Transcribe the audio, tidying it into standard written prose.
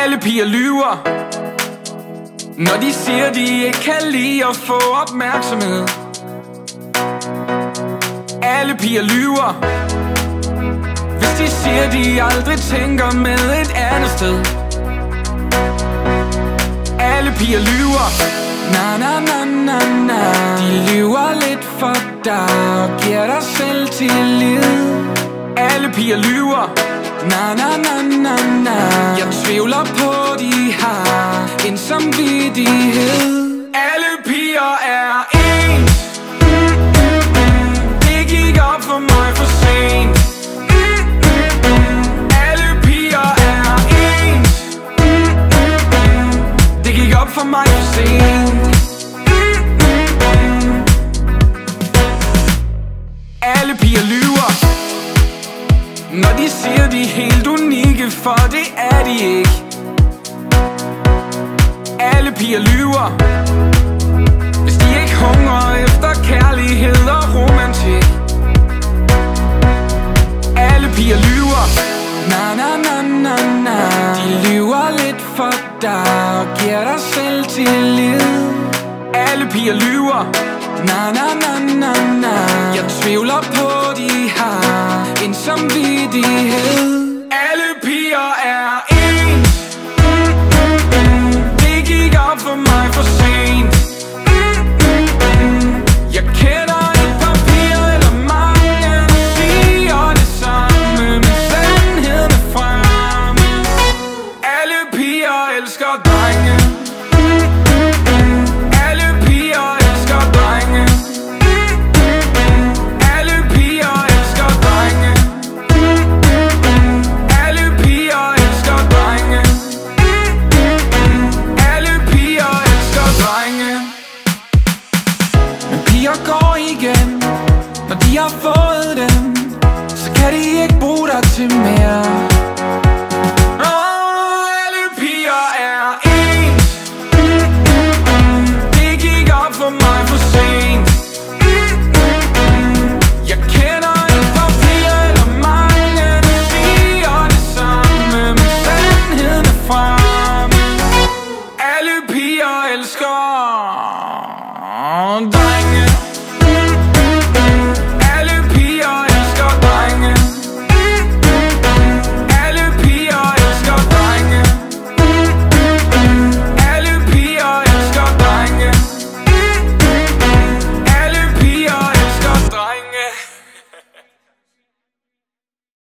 Alle piger lyver, når de siger, de ikke kan lide at få opmærksomhed. Alle piger lyver, hvis de siger, de aldrig tænker med et andet sted. Alle piger lyver, na na na na na. De lyver lidt for dig og giver dig selv tillid. Alle piger lyver, na na na na na. Jeg tvivler på, de har en samvittighed. Alle piger er ens. Det gik op for mig for sent. Alle piger er ens. Det gik op for mig for sent. Alle piger lyver, når de siger, de er helt unikke, for det er de ikke. Alle piger lyver, hvis de ikke hungrer efter kærlighed og romantik. Alle piger lyver, na na na na na. De lyver lidt for dig og giver dig selv tillid. Alle piger lyver, na na na na na. Jeg tvivler på, de har en samvittighed. Alle piger er ens. Det gik op for mig for sent. Jeg kender et papir eller mange, der siger det samme, men sandheden er fremme. Alle piger elsker drenge. Alle piger elsker drenge. Alle piger elsker drenge. Alle piger elsker drenge. Alle piger elsker drenge. Men piger går igen, når de har fået dem, så kan de ikke bruge dig til mere.